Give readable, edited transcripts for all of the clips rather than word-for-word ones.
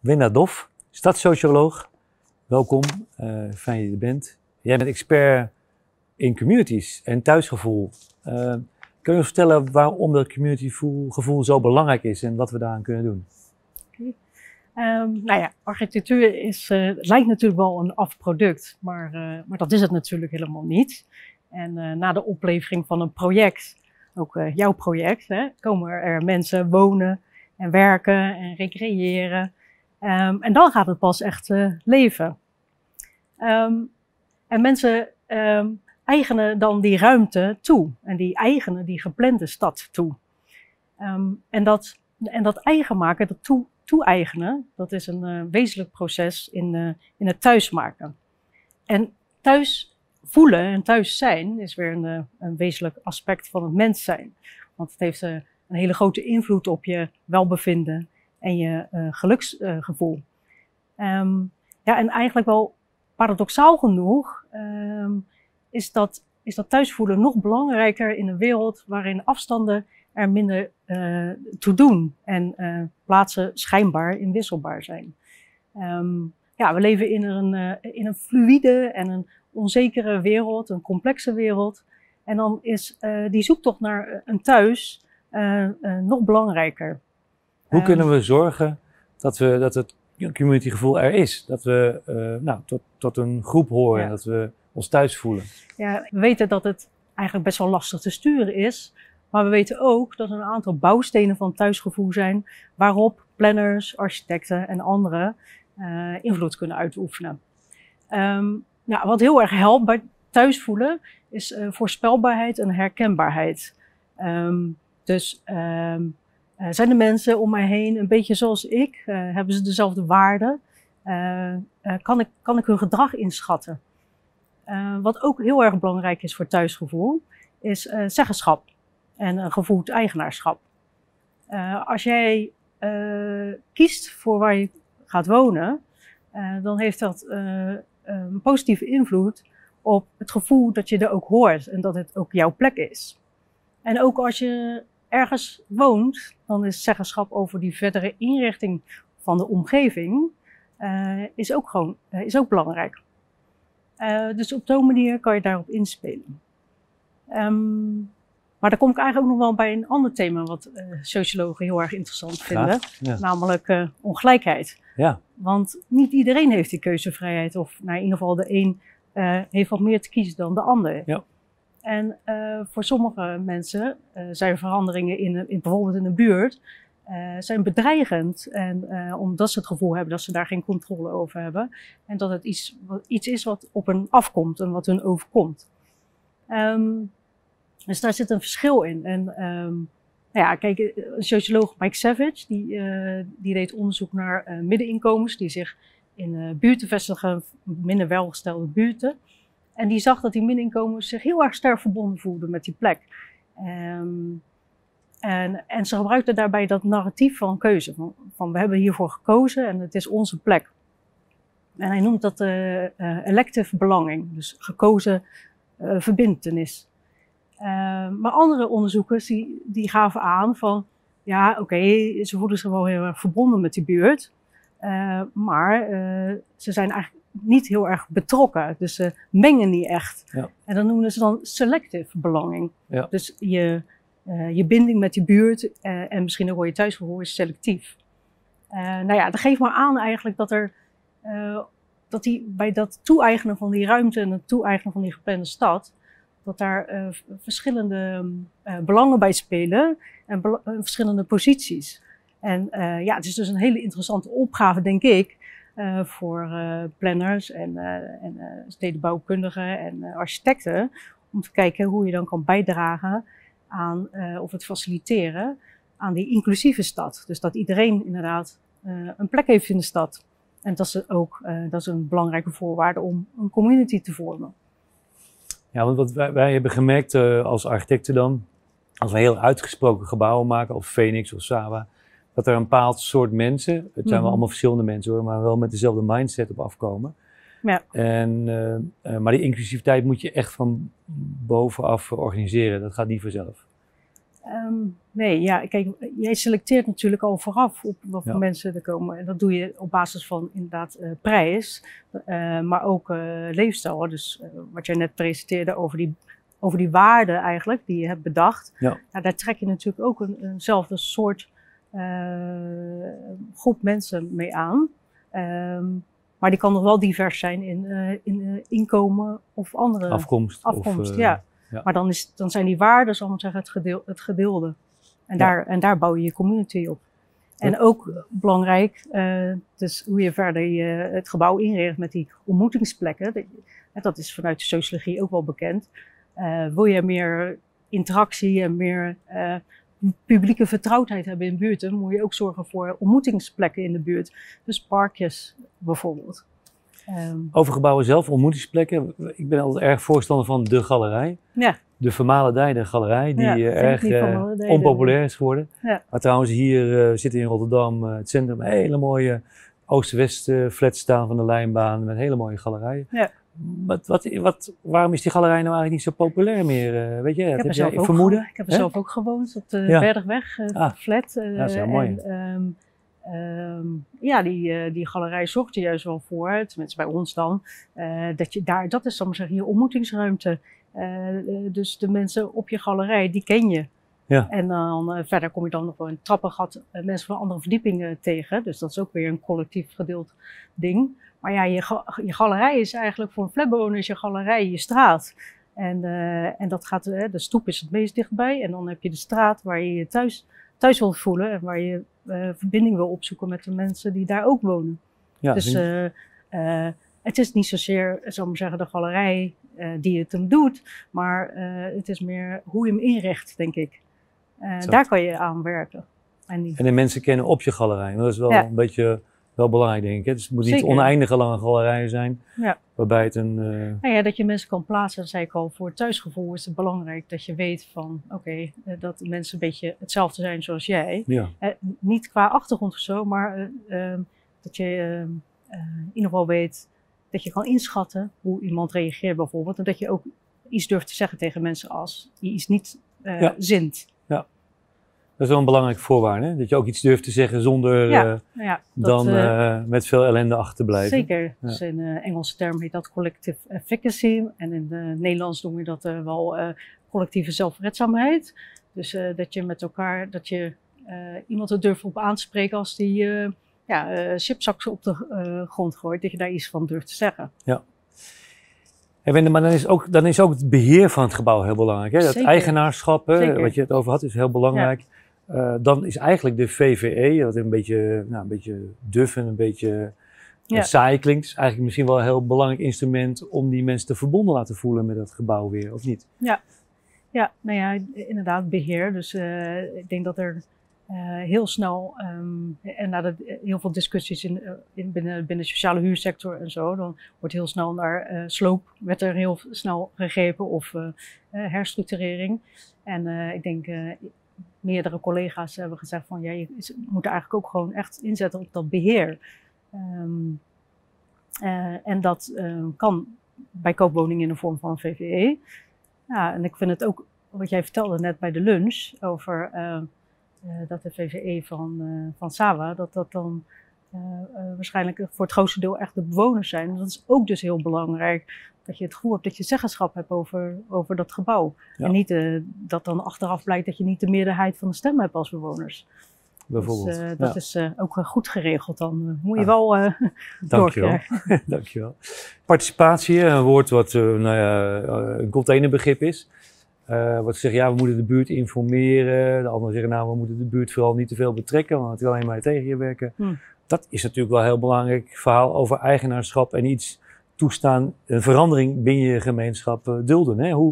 Winda Dof, stadssocioloog. Welkom, fijn dat je er bent. Jij bent expert in communities en thuisgevoel. Kun je ons vertellen waarom dat communitygevoel zo belangrijk is en wat we daaraan kunnen doen? Architectuur lijkt natuurlijk wel een afproduct, maar dat is het natuurlijk helemaal niet. En na de oplevering van een project, ook jouw project, komen er mensen wonen en werken en recreëren. En dan gaat het pas echt leven. En mensen eigenen dan die ruimte toe en die eigenen die geplande stad toe. En dat eigen maken, dat toe-eigenen, dat is een wezenlijk proces in het thuismaken. En thuis voelen en thuis zijn is weer een wezenlijk aspect van het mens zijn. Want het heeft een hele grote invloed op je welbevinden en je geluksgevoel. En eigenlijk wel paradoxaal genoeg is dat thuisvoelen nog belangrijker in een wereld waarin afstanden er minder toe doen en plaatsen schijnbaar inwisselbaar zijn. We leven in een fluïde en een onzekere wereld, een complexe wereld. En dan is die zoektocht naar een thuis nog belangrijker. Hoe kunnen we zorgen dat het communitygevoel er is? Dat we tot een groep horen, ja. Dat we ons thuis voelen. Ja, we weten dat het eigenlijk best wel lastig te sturen is. Maar we weten ook dat er een aantal bouwstenen van thuisgevoel zijn waarop planners, architecten en anderen invloed kunnen uitoefenen. Wat heel erg helpt bij thuisvoelen is voorspelbaarheid en herkenbaarheid. Zijn de mensen om mij heen een beetje zoals ik? Hebben ze dezelfde waarden? Kan ik hun gedrag inschatten? Wat ook heel erg belangrijk is voor thuisgevoel is zeggenschap en een gevoeld eigenaarschap. Als jij kiest voor waar je gaat wonen, dan heeft dat een positieve invloed op het gevoel dat je er ook hoort en dat het ook jouw plek is. En ook als je ergens woont, dan is zeggenschap over die verdere inrichting van de omgeving is ook belangrijk. Dus op zo'n manier kan je daarop inspelen. Maar dan kom ik eigenlijk ook nog wel bij een ander thema wat sociologen heel erg interessant vinden. Ja. Namelijk ongelijkheid. Ja. Want niet iedereen heeft die keuzevrijheid. Of in ieder geval de een heeft wat meer te kiezen dan de ander. Ja. En voor sommige mensen zijn veranderingen bijvoorbeeld in een buurt zijn bedreigend. En omdat ze het gevoel hebben dat ze daar geen controle over hebben. En dat het iets is wat op hen afkomt en wat hun overkomt. Dus daar zit een verschil in. En kijk, socioloog Mike Savage, die deed onderzoek naar middeninkomens die zich in buurten vestigen, minder welgestelde buurten. En die zag dat die middeninkomens zich heel erg sterk verbonden voelden met die plek. En ze gebruikten daarbij dat narratief van keuze. Van we hebben hiervoor gekozen en het is onze plek. En hij noemt dat elective belonging, dus gekozen verbintenis. Maar andere onderzoekers die gaven aan van, ze voelen zich wel heel erg verbonden met die buurt. Maar ze zijn eigenlijk niet heel erg betrokken, dus ze mengen niet echt. Ja. En dat noemen ze dan selective belonging. Ja. Dus je binding met die buurt en misschien ook wel je thuisgevoel is selectief. Dat geeft maar aan eigenlijk dat bij dat toe-eigenen van die ruimte en het toe-eigenen van die geplande stad, dat daar verschillende belangen bij spelen en verschillende posities. En het is dus een hele interessante opgave, denk ik, voor planners en stedenbouwkundigen en architecten, om te kijken hoe je dan kan bijdragen aan, of het faciliteren aan die inclusieve stad. Dus dat iedereen inderdaad een plek heeft in de stad. En dat is een belangrijke voorwaarde om een community te vormen. Ja, want wat wij hebben gemerkt als architecten dan, als we heel uitgesproken gebouwen maken, of Phoenix of Saba, dat er een bepaald soort mensen, het zijn wel allemaal verschillende mensen hoor, maar wel met dezelfde mindset op afkomen. Ja. Maar die inclusiviteit moet je echt van bovenaf organiseren, dat gaat niet vanzelf. Nee, ja, kijk, jij selecteert natuurlijk al vooraf op wat voor mensen er komen. En dat doe je op basis van inderdaad prijs, maar ook leefstijl. Dus wat jij net presenteerde over die waarden eigenlijk, die je hebt bedacht. Ja. Nou, daar trek je natuurlijk ook eenzelfde soort groep mensen mee aan. Maar die kan nog wel divers zijn in inkomen of andere afkomst. Ja. Maar dan zijn die waarden, zal ik maar zeggen, het gedeelde. En daar bouw je je community op. En ook belangrijk, dus hoe je verder het gebouw inricht met die ontmoetingsplekken. Dat is vanuit de sociologie ook wel bekend. Wil je meer interactie en meer publieke vertrouwdheid hebben in buurten, moet je ook zorgen voor ontmoetingsplekken in de buurt. Dus parkjes bijvoorbeeld. Over gebouwen zelf, ontmoetingsplekken. Ik ben altijd erg voorstander van de galerij. Ja. De vermalendijde galerij, die erg onpopulair is geworden. Ja. Maar trouwens, hier zitten in Rotterdam, het centrum, hele mooie oost-west flats staan van de lijnbaan met hele mooie galerijen. Ja. Waarom is die galerij nou eigenlijk niet zo populair meer? Weet je, heb jij vermoeden? Ik heb er zelf ook gewoond, op de Bergweg, flat. Dat is heel mooi. Die galerij zorgt er juist wel voor, tenminste bij ons dan, dat is dan maar zeggen je ontmoetingsruimte. Dus de mensen op je galerij, die ken je. Ja. En dan verder kom je dan nog wel in trappengat mensen van andere verdiepingen tegen. Dus dat is ook weer een collectief gedeeld ding. Maar ja, je galerij is eigenlijk voor een flatbewoner is je galerij je straat. En dat gaat, de stoep is het meest dichtbij. En dan heb je de straat waar je je thuis wilt voelen en waar je verbinding wil opzoeken met de mensen die daar ook wonen. Ja, dus het is niet zozeer, zal ik maar zeggen, de galerij die het hem doet, maar het is meer hoe je hem inricht, denk ik. Daar kan je aan werken. En de mensen kennen op je galerij. Dat is wel een beetje wel belangrijk, denk ik. Hè? Dus het moet niet oneindige lange galerijen zijn, waarbij het een... dat je mensen kan plaatsen, dat zei ik al, voor het thuisgevoel is het belangrijk dat je weet van, dat de mensen een beetje hetzelfde zijn zoals jij. Ja. Niet qua achtergrond of zo, maar dat je in ieder geval weet dat je kan inschatten hoe iemand reageert bijvoorbeeld. En dat je ook iets durft te zeggen tegen mensen als je iets niet zint. Ja. Dat is wel een belangrijke voorwaarde, hè? Dat je ook iets durft te zeggen zonder met veel ellende achter te blijven. Zeker. Ja. Dus in Engelse term heet dat collective efficacy. En in het Nederlands noem je dat wel collectieve zelfredzaamheid. Dus dat je met elkaar, dat je iemand er durft op aan te spreken als die chipzakken op de grond gooit. Dat je daar iets van durft te zeggen. Ja. Maar dan is ook het beheer van het gebouw heel belangrijk. Hè? Dat eigenaarschap, wat je het over had, is heel belangrijk. Ja. Dan is eigenlijk de VVE, wat een beetje duf en een beetje saai klinkt, is eigenlijk misschien wel een heel belangrijk instrument om die mensen te verbonden laten voelen met dat gebouw weer, of niet? Ja, nou ja, inderdaad, beheer. Dus ik denk dat er heel snel, en nadat heel veel discussies binnen de sociale huursector en zo, dan wordt heel snel naar sloop, werd er heel snel gegrepen of herstructurering. En ik denk, meerdere collega's hebben gezegd van, je moet eigenlijk ook gewoon echt inzetten op dat beheer. En dat kan bij koopwoningen in de vorm van een VVE. Ja, en ik vind het ook, wat jij vertelde net bij de lunch, over dat de VVE van Sawa, dat dan waarschijnlijk voor het grootste deel echt de bewoners zijn. En dat is ook dus heel belangrijk, dat je het gevoel hebt dat je zeggenschap hebt over dat gebouw. Ja. En niet dat dan achteraf blijkt dat je niet de meerderheid van de stem hebt als bewoners. Bijvoorbeeld. Dus, dat is ook goed geregeld. Dan moet je wel doorkrijgen. Dankjewel. Participatie, een woord wat een containerbegrip is. Wat zeggen, we moeten de buurt informeren. De anderen zeggen, we moeten de buurt vooral niet te veel betrekken, want het wil alleen maar tegen je werken. Dat is natuurlijk wel een heel belangrijk verhaal over eigenaarschap en iets toestaan, een verandering binnen je gemeenschap dulden. Hè?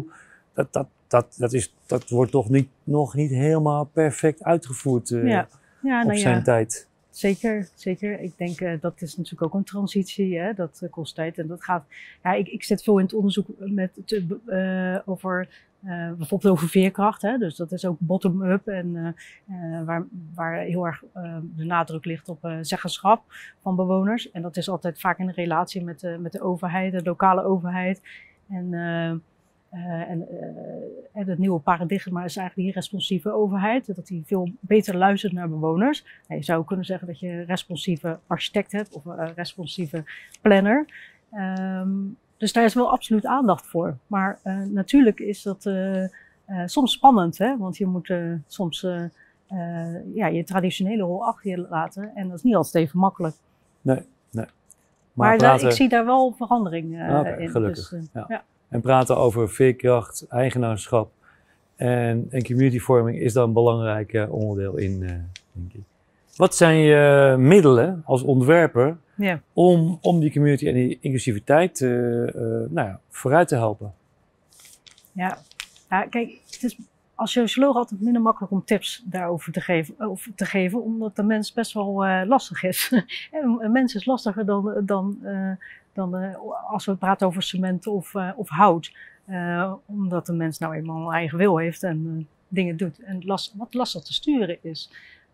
Dat wordt toch nog niet helemaal perfect uitgevoerd op zijn tijd. Zeker. Ik denk dat is natuurlijk ook een transitie. Hè? Dat kost tijd en dat gaat. Ja, ik zit veel in het onderzoek over bijvoorbeeld over veerkracht. Hè? Dus dat is ook bottom-up en waar heel erg de nadruk ligt op zeggenschap van bewoners. En dat is altijd vaak in relatie met de overheid, de lokale overheid. En En het nieuwe paradigma is eigenlijk die responsieve overheid, dat die veel beter luistert naar bewoners. Je zou kunnen zeggen dat je een responsieve architect hebt of een responsieve planner. Dus daar is wel absoluut aandacht voor. Maar natuurlijk is dat soms spannend, hè? Want je moet soms je traditionele rol achter je laten en dat is niet altijd even makkelijk. Nee. Maar ik zie daar wel verandering in. Gelukkig. Dus, ja. En praten over veerkracht, eigenaarschap en communityvorming is daar een belangrijk onderdeel in, denk ik. Wat zijn je middelen als ontwerper om die community en die inclusiviteit vooruit te helpen? Ja, kijk, het is als socioloog altijd minder makkelijk om tips daarover te geven omdat de mens best wel lastig is. Een mens is lastiger dan als we praten over cement of hout. Omdat de mens nou eenmaal een eigen wil heeft en dingen doet en wat lastig te sturen is.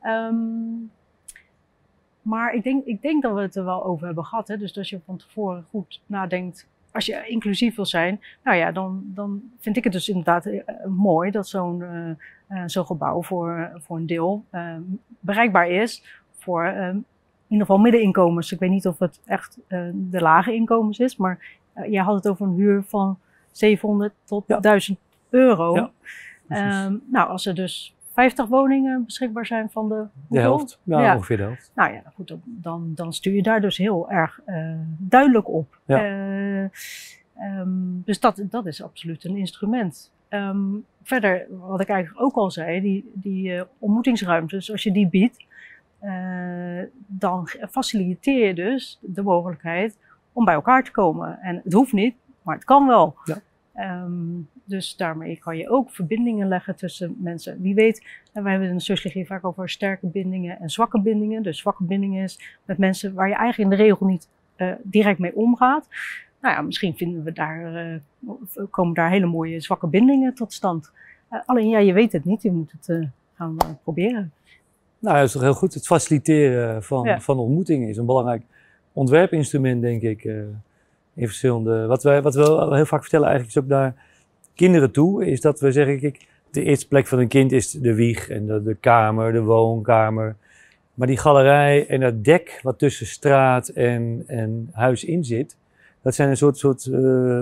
Maar ik denk dat we het er wel over hebben gehad. Hè? Dus als je van tevoren goed nadenkt, als je inclusief wil zijn, nou ja, dan vind ik het dus inderdaad mooi dat zo'n gebouw voor een deel bereikbaar is voor in ieder geval middeninkomens. Ik weet niet of het echt de lage inkomens is, maar jij had het over een huur van 700 tot 1000 euro. Ja, nou, als er dus 50 woningen beschikbaar zijn van de helft. Ja, ongeveer de helft. Nou ja, goed, dan stuur je daar dus heel erg duidelijk op. Ja. Dus dat is absoluut een instrument. Verder, wat ik eigenlijk ook al zei, die ontmoetingsruimtes, als je die biedt, dan faciliteer je dus de mogelijkheid om bij elkaar te komen. En het hoeft niet, maar het kan wel. Ja. Dus daarmee kan je ook verbindingen leggen tussen mensen. Wie weet, en wij hebben in de sociologie vaak over sterke bindingen en zwakke bindingen. Dus zwakke bindingen is met mensen waar je eigenlijk in de regel niet direct mee omgaat. Nou ja, misschien komen daar hele mooie zwakke bindingen tot stand. Alleen ja, je weet het niet, je moet het gaan proberen. Nou, dat is toch heel goed. Het faciliteren van ontmoetingen is een belangrijk ontwerpinstrument, denk ik. In verschillende. Wat we heel vaak vertellen eigenlijk is ook naar kinderen toe, is dat we zeggen, kijk, de eerste plek van een kind is de wieg en de kamer, de woonkamer. Maar die galerij en dat dek wat tussen straat en huis in zit, dat zijn een soort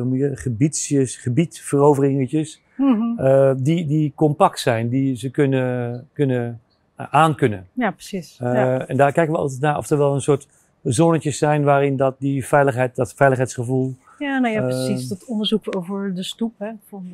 gebiedveroveringetjes, die compact zijn, die ze kunnen aankunnen. Ja, precies. En daar kijken we altijd naar of er wel een soort zonnetjes zijn waarin dat veiligheidsgevoel. Ja, nou ja, precies. Dat onderzoek over de stoep, hè,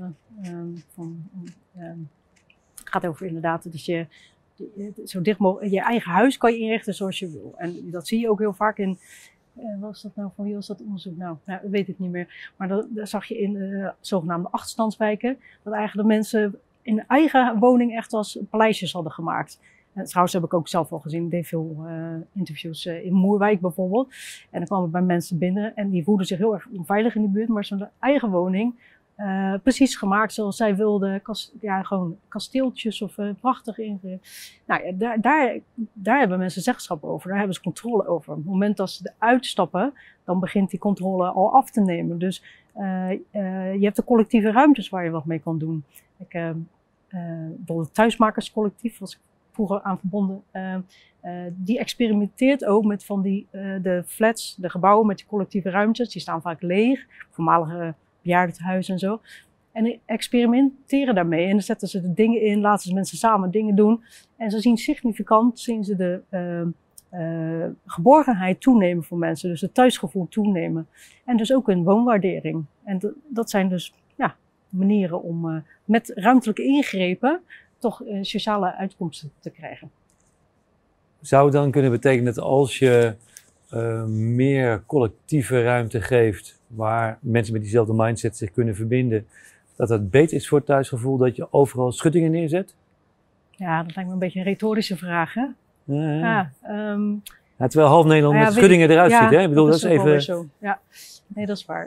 het gaat over inderdaad dat je zo dicht mogelijk je eigen huis kan je inrichten zoals je wil. En dat zie je ook heel vaak in. Wat was dat nou? Van wie was dat onderzoek? Nou, dat weet ik niet meer. Maar dat zag je in zogenaamde achterstandswijken, dat eigenlijk de mensen in hun eigen woning echt als paleisjes hadden gemaakt. Trouwens heb ik ook zelf al gezien, ik deed veel interviews in Moerwijk bijvoorbeeld. En dan kwamen bij mensen binnen en die voelden zich heel erg onveilig in de buurt, maar zijn eigen woning precies gemaakt zoals zij wilden. Gewoon kasteeltjes of prachtig ingericht. Nou ja, daar hebben mensen zeggenschap over, daar hebben ze controle over. Op het moment dat ze eruit stappen, dan begint die controle al af te nemen. Dus je hebt de collectieve ruimtes waar je wat mee kan doen. Bijvoorbeeld het thuismakerscollectief was vroeger aan verbonden, die experimenteert ook met de flats, de gebouwen met die collectieve ruimtes. Die staan vaak leeg, voormalige bejaardentehuizen en zo. En die experimenteren daarmee en dan zetten ze de dingen in, laten ze mensen samen dingen doen. En ze zien de geborgenheid toenemen voor mensen, dus het thuisgevoel toenemen. En dus ook een woonwaardering. En dat zijn dus manieren om met ruimtelijke ingrepen toch sociale uitkomsten te krijgen. Zou het dan kunnen betekenen dat als je meer collectieve ruimte geeft, waar mensen met diezelfde mindset zich kunnen verbinden, dat het beter is voor het thuisgevoel dat je overal schuttingen neerzet? Ja, dat lijkt me een beetje een retorische vraag, hè? Terwijl half Nederland met schuttingen eruit ziet, hè? Ik bedoel, dat is even. Zo. Ja, nee, dat is waar.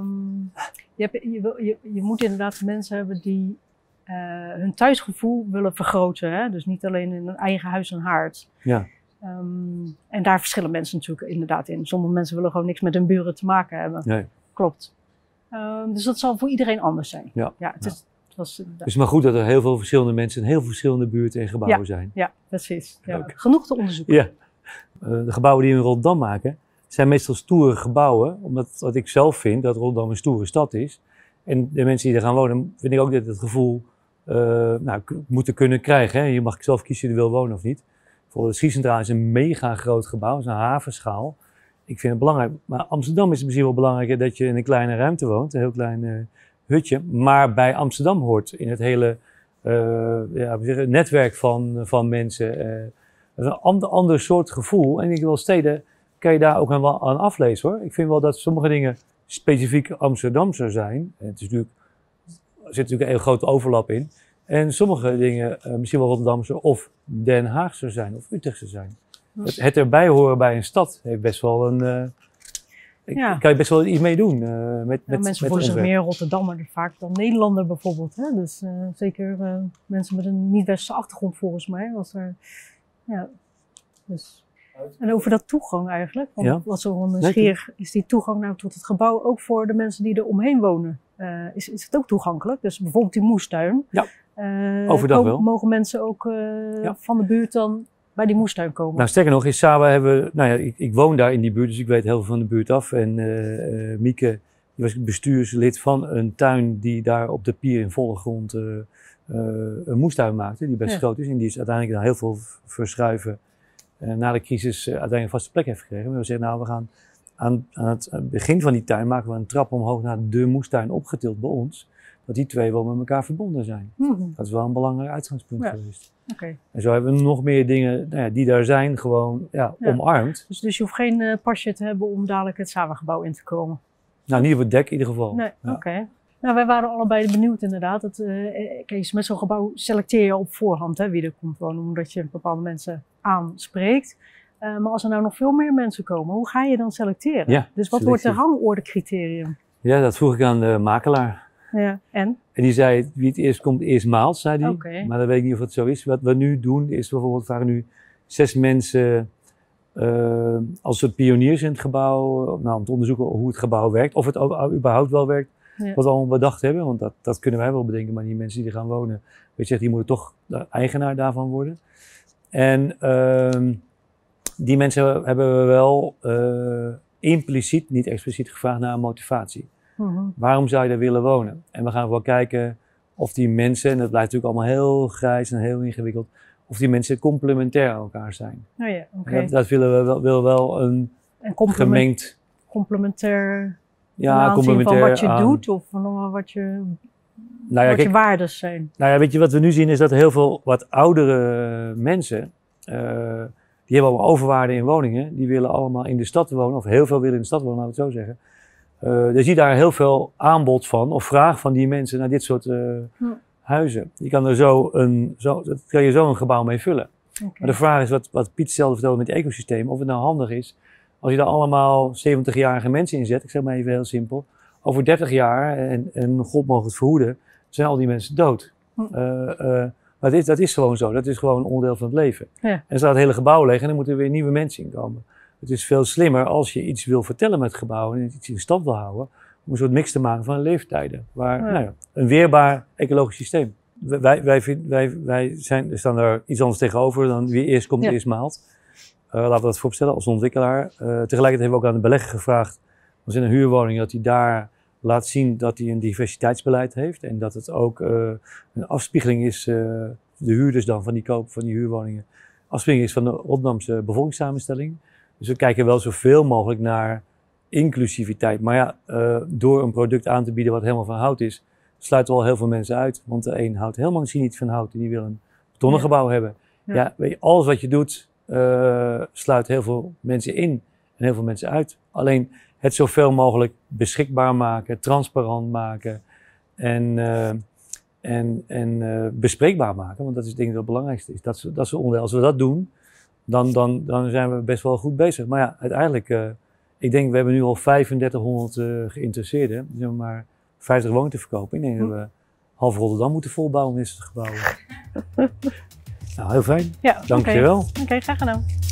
Je moet inderdaad mensen hebben die hun thuisgevoel willen vergroten. Hè? Dus niet alleen in hun eigen huis en haard. Ja. En daar verschillen mensen natuurlijk inderdaad in. Sommige mensen willen gewoon niks met hun buren te maken hebben. Nee. Klopt. Dus dat zal voor iedereen anders zijn. Ja. Het was, Het is maar goed dat er heel veel verschillende mensen in heel veel verschillende buurten en gebouwen zijn. Ja, precies. Ja. Ook. Genoeg te onderzoeken. Ja. De gebouwen die we in Rotterdam maken, zijn meestal stoere gebouwen. Omdat wat ik zelf vind, dat Rotterdam een stoere stad is. En de mensen die er gaan wonen, vind ik ook dat het gevoel moeten kunnen krijgen. Hè. Je mag zelf kiezen of je er wil wonen of niet. Bijvoorbeeld de Schiecentrale is een mega groot gebouw, is een havenschaal. Ik vind het belangrijk. Maar Amsterdam is het misschien wel belangrijker dat je in een kleine ruimte woont. Een heel klein hutje. Maar bij Amsterdam hoort in het hele netwerk van mensen. Een ander soort gevoel. En ik denk wel steden kan je daar ook aan aflezen hoor. Ik vind wel dat sommige dingen specifiek Amsterdamse zijn. En er zit natuurlijk een heel grote overlap in. En sommige dingen misschien wel Rotterdamse of Den Haagse zijn of Utrechtse zijn. Het erbij horen bij een stad heeft best wel een... kan je best wel iets mee doen. Mensen voelen zich meer Rotterdammer vaak dan Nederlander bijvoorbeeld. Hè? Dus zeker mensen met een niet-westerse achtergrond volgens mij. Dus. En over dat toegang eigenlijk. Want wat zo nieuwsgierig is die toegang nou tot het gebouw ook voor de mensen die er omheen wonen. Is het ook toegankelijk? Dus bijvoorbeeld die moestuin. Ja, overdag wel. Mogen mensen ook van de buurt dan bij die moestuin komen? Nou, sterker nog, in Sawa hebben we, ik woon daar in die buurt, dus ik weet heel veel van de buurt af. En Mieke, die was bestuurslid van een tuin die daar op de pier in volle grond een moestuin maakte, die best groot is. En die is uiteindelijk na heel veel verschuiven na de crisis uiteindelijk een vaste plek heeft gekregen. We zeggen, nou, we gaan aan het begin van die tuin maken we een trap omhoog naar de moestuin opgetild bij ons. Dat die twee wel met elkaar verbonden zijn. Dat is wel een belangrijk uitgangspunt geweest. En zo hebben we nog meer dingen die daar zijn gewoon omarmd. Dus je hoeft geen pasje te hebben om dadelijk het Sawa-gebouw in te komen? Nou, niet op het dek in ieder geval. Nee, Nou, wij waren allebei benieuwd inderdaad. Kijk, met zo'n gebouw selecteer je op voorhand wie er komt wonen, omdat je bepaalde mensen aanspreekt. Maar als er nou nog veel meer mensen komen, hoe ga je dan selecteren? Ja, dus wat wordt de rangordecriterium? Ja, dat vroeg ik aan de makelaar. Ja, en die zei, wie het eerst komt, eerst maalt, zei hij. Maar dan weet ik niet of het zo is. Wat we nu doen, is bijvoorbeeld, waren nu 6 mensen als soort pioniers in het gebouw, om te onderzoeken hoe het gebouw werkt. Of het überhaupt wel werkt. Wat we allemaal bedacht hebben, want dat kunnen wij wel bedenken, maar die mensen die er gaan wonen, weet je, die moeten toch de eigenaar daarvan worden. En die mensen hebben we wel impliciet, niet expliciet gevraagd naar een motivatie. Waarom zou je daar willen wonen? En we gaan wel kijken of die mensen, en dat blijft natuurlijk allemaal heel grijs en heel ingewikkeld, of die mensen complementair aan elkaar zijn. Dat willen we wel een gemengd... Complementair... Ja, complementair van wat je doet of van wat je waardes zijn. Nou ja, weet je, wat we nu zien is dat heel veel wat oudere mensen, die hebben allemaal overwaarde in woningen, die willen allemaal in de stad wonen, of heel veel willen in de stad wonen, laat ik het zo zeggen. Je ziet daar heel veel aanbod van, of vraag van die mensen naar dit soort huizen. Je kan er kan je zo een gebouw mee vullen. Maar de vraag is wat Piet zelf vertelde met het ecosysteem, of het nou handig is. Als je daar allemaal 70-jarige mensen in zet, ik zeg maar even heel simpel, over 30 jaar, en God mogen het verhoeden, zijn al die mensen dood. Maar dat is gewoon zo, dat is gewoon een onderdeel van het leven. En dan staat het hele gebouw leeg en dan moeten er weer nieuwe mensen in komen. Het is veel slimmer als je iets wil vertellen met het gebouw en iets in stand wil houden, om een soort mix te maken van leeftijden. Een weerbaar ecologisch systeem. Wij staan daar iets anders tegenover dan wie eerst komt, eerst maalt. Laten we dat voorstellen als ontwikkelaar. Tegelijkertijd hebben we ook aan de belegger gevraagd, als in een huurwoning, dat hij daar laat zien dat hij een diversiteitsbeleid heeft. En dat het ook een afspiegeling is, de huurders dan van die koop van die huurwoningen, afspiegeling is van de Rotterdamse bevolkingssamenstelling. Dus we kijken wel zoveel mogelijk naar inclusiviteit. Maar door een product aan te bieden wat helemaal van hout is, sluiten wel heel veel mensen uit. Want de een houdt helemaal misschien niet van hout en die wil een betonnen gebouw hebben. Ja, weet je, alles wat je doet, sluit heel veel mensen in en heel veel mensen uit. Alleen het zoveel mogelijk beschikbaar maken, transparant maken en bespreekbaar maken. Want dat is denk ik het belangrijkste is. Dat is onderdeel. Als we dat doen, dan zijn we best wel goed bezig. Maar ja, uiteindelijk, ik denk we hebben nu al 3500 geïnteresseerden. Er zijn maar 50 woningen te verkopen. Ik denk dat we half Rotterdam moeten volbouwen in dit gebouw. Nou, heel fijn. Ja, dank je wel. Oké, graag gedaan.